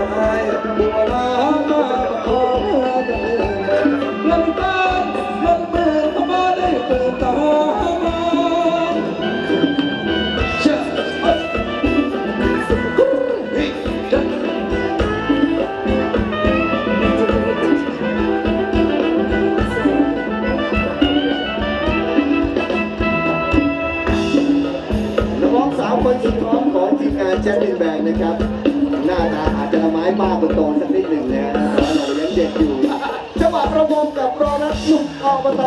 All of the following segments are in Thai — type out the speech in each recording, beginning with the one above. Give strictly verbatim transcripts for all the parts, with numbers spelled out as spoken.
บัวลามาขอเมื่อจะเมื่อลำตาลำเมื่อเข้ามาได้เปิดตามาเชื่อคนสุดท้องของทีมงานแจ็คลินแบงค์นะครับหน้าตาอาจจะละไม้บ้าบนโตสักนิดหนึ่งนะเพราะเรายังเด็กอยู่จังหวะประมงกับรอนัดลุกออกมาต่อ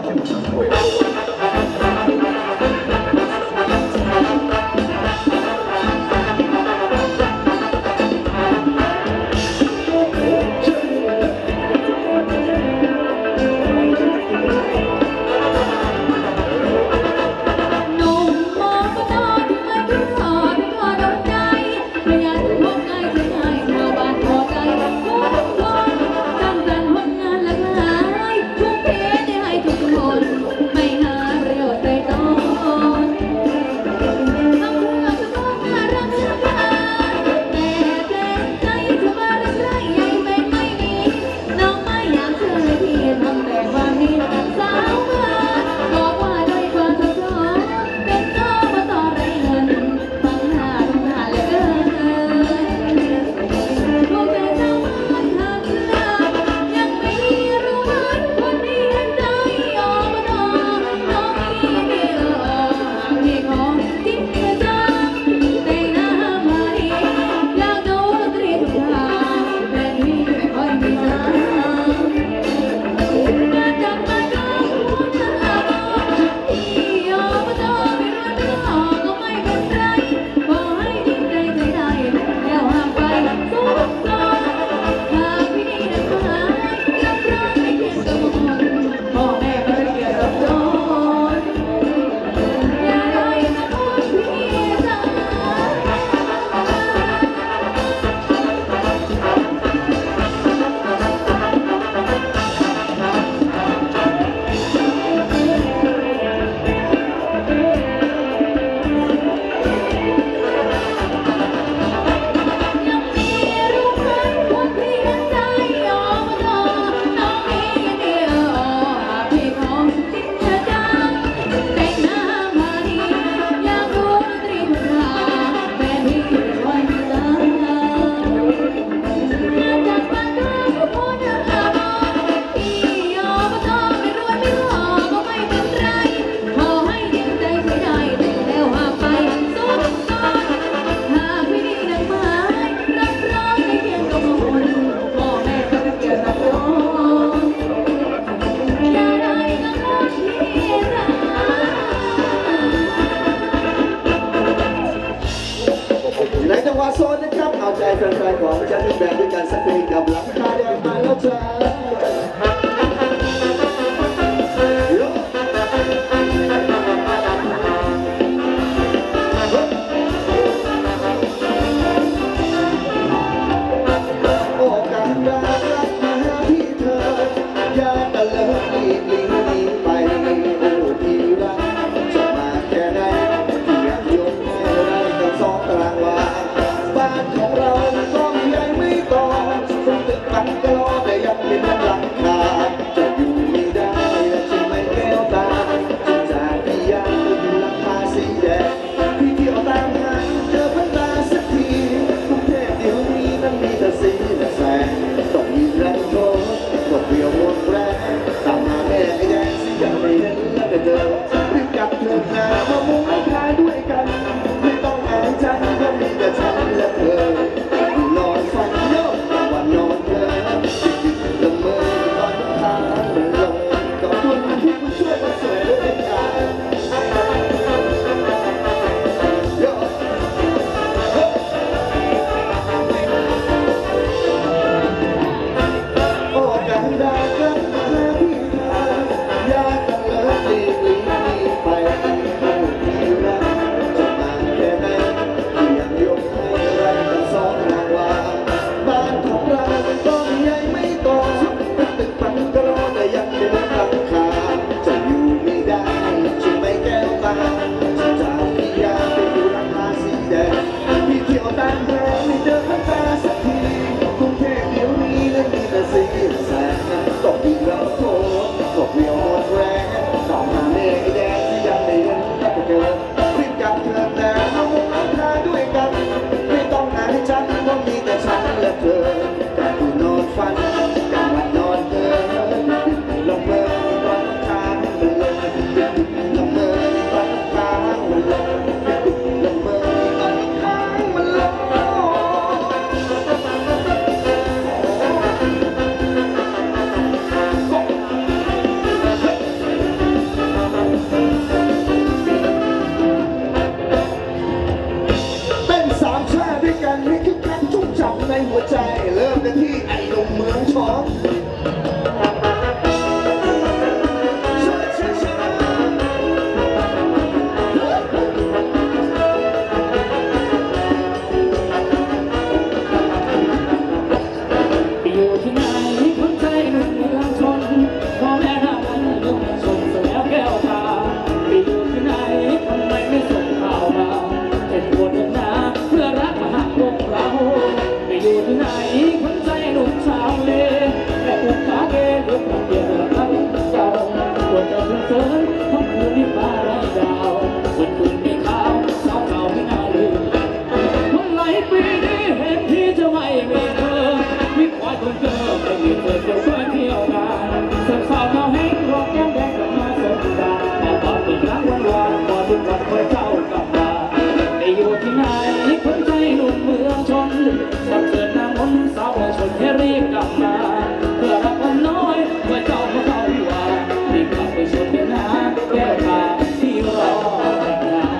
โซนนะครับเอาใจแฟนๆของแจ็คลินแบงค์ด้วยกันสักเพลงกับหลังคาแดงมาแล้วจ้าหัวใจเริ่มกันที่ไอ้หนุ่มเมืองช้องอยู่ที่ไหนคนใจหนุ่มเมืองชนพ่อแม่รักกันยุ่งชนเสียแล้วแก้วตาไปอยู่ที่ไหนทำไมไม่ส่งข่าวมาเป็นบทนาเพื่อรักมาหักพวกเราไปอยู่ที่ไหนคนใจหนุ่มชาวเลแต่อุกาเกลุกเดียวกันเจ้าปวดจะเพิ่นๆทั้งคืนที่ฟ้าไร้ดาววันคืนมีข่าวสาวข่าวไม่น่าลืมวันไหลปีนี้เห็นที่จะไม่มีเธอมีควายคนเจอไม่มีเธอจะช่วยเที่ยวงานสักสาวเราให้รอกแก้มแดงกลับมาสงกรานต์แต่ตอนเป็นครั้งวันวานพอทุกวันคอยเจ้ากลับมาไปอยู่ที่ไหนคนใจหนุ่มเมืองชนสักเกิดนางมนสาวชนให้รีบกลับมาเพื่อรักคนน้อยเพื่อเจ้ามาเข้าวิวารีบกลับไปชนกันนะแก้วตาที่รอแต่งงาน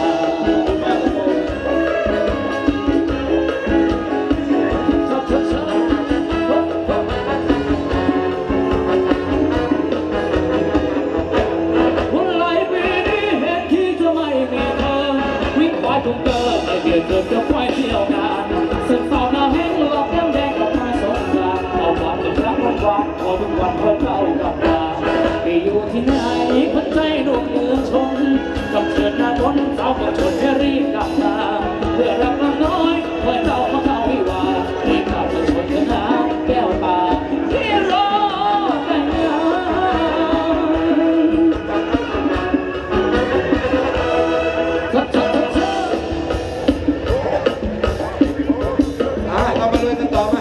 ทุกเกิดไม่เกิดเกิดจะไฟเที่ยวงานสึกสาวนาแห้งหลอกแก้มแดงกลับมาสงกรานต์เอาความจะรักวันวานพอทุกวันพอเจ้ากลับมาไปอยู่ที่ไหนคนใจหนุ่มเมืองชนกับเชิญหน้าบนสาวกับชนให้รีบกลับมาเพื่อรักน้ำน้อยเพื่อเจ้ามาเข้าวิวารีบกลับมาชนกันนะแก้วตาที่รอแต่งงานเรามาลุยกันต่อมา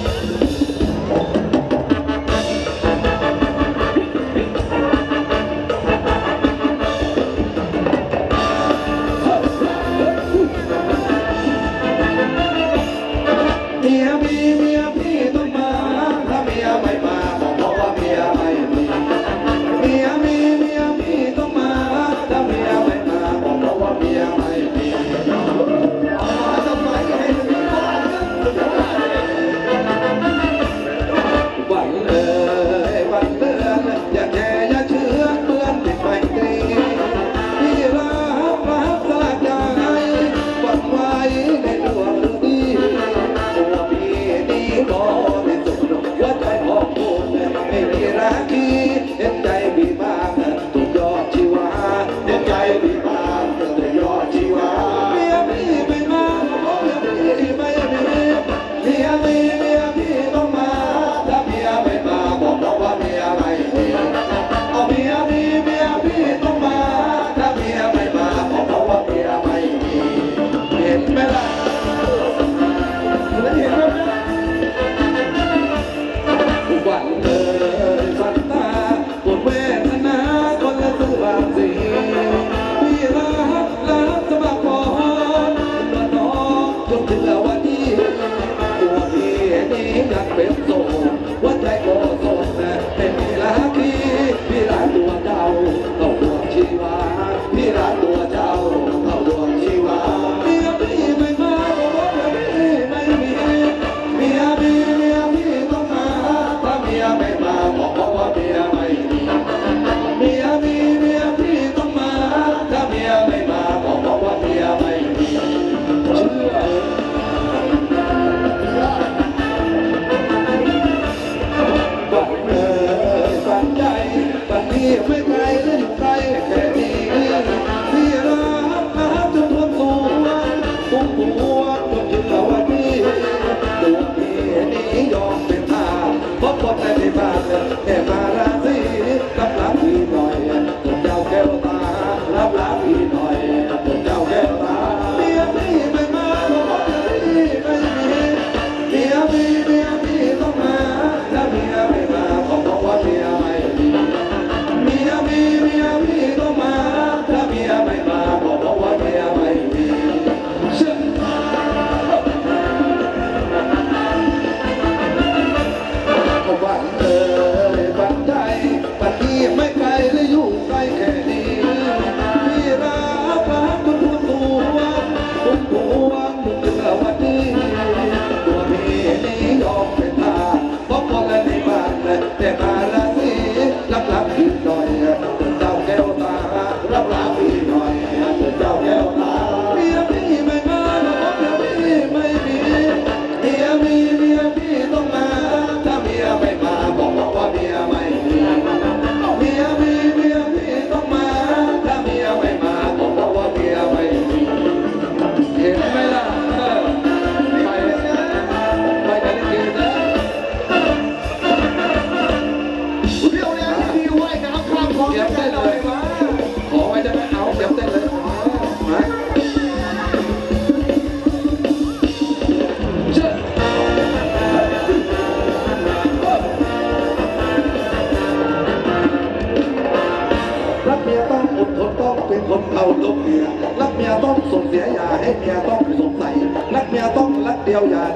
เมียมีเมียพี่ต้องมาถ้าเมียไม่มาบอกเพราะว่าเมียไม่มีเมียมีเมียพี่ต้องมาถ้าเมียไม่มาบอกเพราะว่าเมียไม่มีทำไมให้ถึงบ้านวันเลยวันเดือนอย่าแก่อย่าเชื่อเพื่อนติดไฟตรีที่รักรักสลักใจฝันไว้ในดวงดีตัวพี่ดีบริสุทธิ์หัวใจของคุณไม่มีรักที่เห็นใจพี่บ้างทุกยอดชีวาเห็นใจพี่บ้างทุกยอดชีวาเมียพี่ไม่มาเมียพี่ไม่มีเมียมีเมียพี่ต้องมาถ้าเมียไม่มาบอกเพราะว่าเมียไม่มีเอาเมียมีเมียพี่ต้องมาถ้าเมียไม่มาบอกเพราะว่าเมียไม่มีเห็นไหมล่ะเห็นไหมทุกวันเลยฝันตาปวดเวทนาคนละตัวสีพี่รักรักจะมาขอว่าน้องจนถึงวันนี้ตัวพี่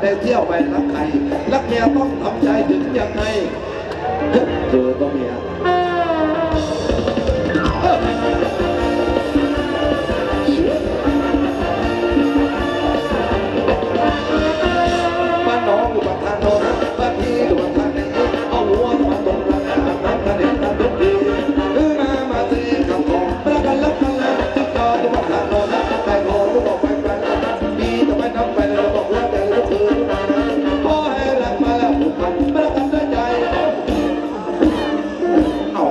เลยเที่ยวไปรักใครรักเมียต้องทำใจถึงยังไงเธอก็เมียบ้านน้องอยู่บ้านทางโน้นบ้านพี่อยู่บ้านทางนี้เอาหัวมาตรงกลางน้ำน้ำทะเลน้ำทุกทีคือมามาตีคำของรักกันรักกันแล้วที่จอดอยู่บ้านทางโน้นใครโง่ก็บอกไปไปมีแต่ไม่นับไปเลยบอกว่าแต่ละคืนพอให้รักมาแล้วผูกพันรักกันด้วยใจเอา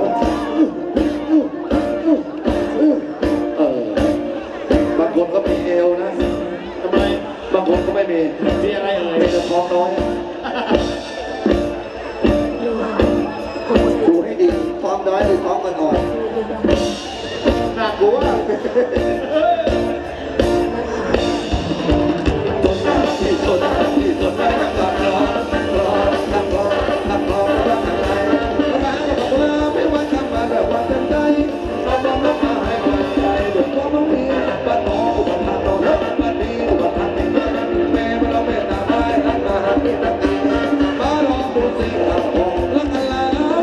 เออบางคนก็มีเอวนะทำไมบางคนก็ไม่มีมีอะไรเอ่ยมีแต่ท้องน้อยดูให้ดีท้องน้อยหรือท้องมันอ่อนน่ากลัวที่สุดที่สุดได้ทำการรอรอทำรอทำรอว่าทำไงร้านก็บอกว่าไม่ว่าทำมาแบบว่าเต็มใจเราต้องรับมาให้กำลังใจเด็กก็ต้องมีบ้านน้องอุปถัมภ์เราเลิกบ้านนี้อุปถัมภ์นี่แม่มาเราเมตตาได้รักมาหาที่รักดีมาลองดูสิครับผมรักกันแล้ว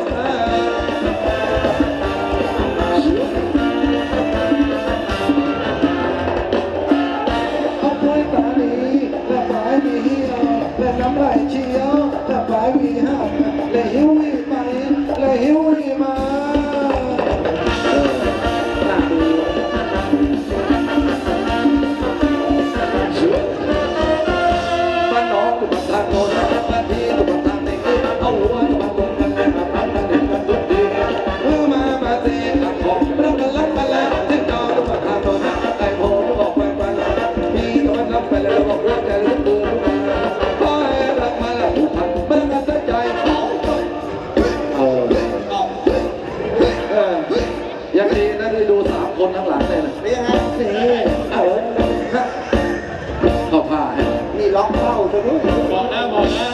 เอาไว้ตาดีและปลายมีเหี้ยวและน้ำลายเชี่ยวและปลายมีห้ามและหิวอีไปและหิวอีมาเออน่าดูบ้านน้องอยู่บ้านทางโน้นบ้านพี่อยู่บ้านทางนี้เอาหัวอยู่บ้านตรงกันเลยมาพันกันเด็กกันทุกทีเมื่อมามาเตะกันของรักกันรักกันแล้วที่จออยู่บ้านทางโน้นไอ้โผล่บอกไปไปพี่ก็มันรับไปแล้วบอกว่าแต่ละคืนพอให้รักมาแล้วผูกพันเมื่อกันตั้งใจเออเออยังดีนะที่ดูสามคนข้างหลังเลยนะนี่ฮะนี่เออเข้าผ้าให้นี่ล็อกเข้าซะด้วยบอกนะบอกนะ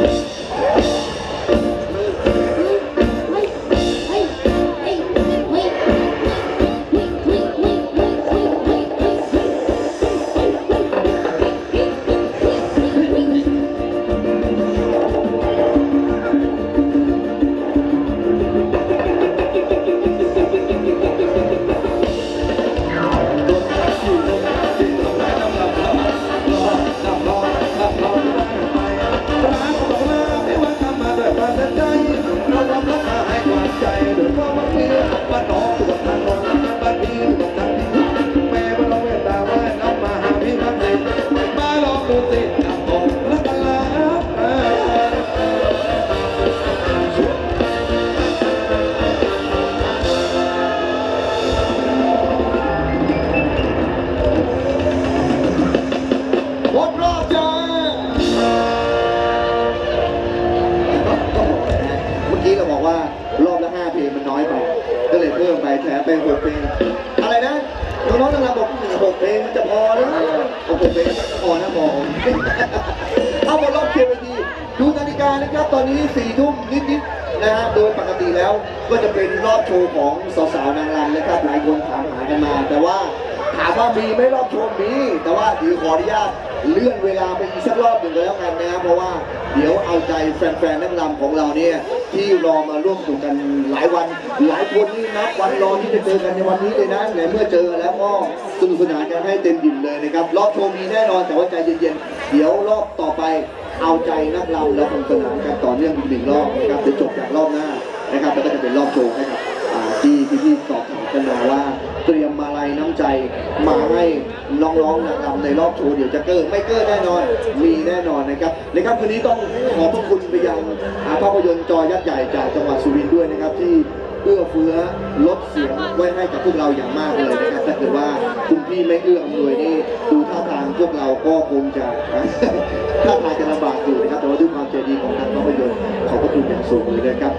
เป็นหกเพลงอะไรนะน้องๆทั้งเราบอกหกเพลงมันจะพอหรือหกเพลงพอนะพอเอาหมดรอบเชียร์ไปทีดูนาฬิกานะครับตอนนี้สี่ทุ่มนิดๆนะฮะโดยปกติแล้วก็จะเป็นรอบโชว์ของสาวๆนางรำนะครับหลายคนถามหากันมาแต่ว่าถามว่ามีไม่รอบโชว์มีแต่ว่าเดี๋ยวขออนุญาตเลื่อนเวลาไปอีกสักรอบหนึ่งแล้วกันนะครับเพราะว่าเดี๋ยวเอาใจแฟนๆนักรำของเราเนี่ยที่รอมาร่วมสนุกกันหลายวันหลายคนนี่นับวันรอที่จะเจอกันในวันนี้เลยนะในเมื่อเจอแล้วก็สนุกสนานกันให้เต็มอิ่มเลยนะครับรอบโชว์มีแน่นอนแต่ว่าใจเย็นๆเดี๋ยวรอบต่อไปเอาใจนักรำและสนุกสนานกันต่อเนื่องอีกหนึ่งรอบนะครับจะจบจากรอบหน้านะครับแล้วก็จะเป็นรอบโชว์ให้กับที่พี่ๆสอบถามกันมาว่าเตรียมมาลัยน้ำใจมาให้น้องๆนะครับในรอบโชว์เดี๋ยวจะเกิดไม่เกิดแน่นอนมีแน่นอนนะครับในค่ำคืนนี้ต้องขอขอบคุณไปยังภาพยนตร์จอยักษ์ใหญ่จากจังหวัดสุรินทร์ด้วยนะครับที่เอื้อเฟื้อลดเสียงไว้ให้กับพวกเราอย่างมากเลยนะครับถ้าเกิดว่าคุณพี่ไม่เอื้ออำนวยนี่ดูท่าทางพวกเราก็คงจะท่าทางจะลำบากอยู่นะครับแต่ว่าด้วยความใจดีของทางภาพยนตร์ขอบพระคุณอย่างสูงเลยนะครับก็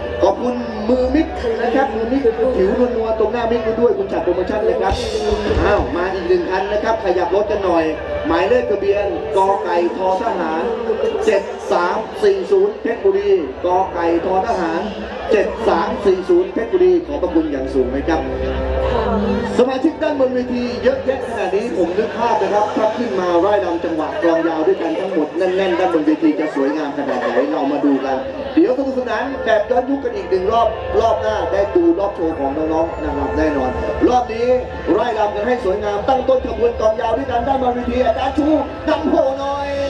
คุณมือมิกนะครับมือมิกผิวนัวๆตรงหน้ามิกด้วยคุณจัดโปรโมชั่นเลยครับอ้าวมาอีกหนึ่งคันนะครับขยับรถกันหน่อยหมายเลขทะเบียนกไก่ททหารเจ็ดสามสี่ศูนย์เพชรบุรีกไก่ททหารเจ็ดสามสี่ศูนย์เพชรบุรีขอบพระคุณอย่างสูงนะครับสมาชิกด้านบนเวทีเยอะแยะขนาดนี้ผมนึกภาพนะครับถ้าขึ้นมาไร่รำจังหวะกลองยาวด้วยกันทั้งหมดแน่นๆด้านบนเวทีจะสวยงามขนาดไหนเรามาดูกันเดี๋ยวสนุกสนานแบบย้อนยุคกันอีกหนึ่งรอบรอบหน้าได้ดูรอบโชว์ของน้องๆนางรำแน่นอนรอบนี้ไร่รำกันให้สวยงามตั้งต้นขบวนกลองยาวด้วยกันด้านบนเวทีอาจารย์ชูนำโผหน่อย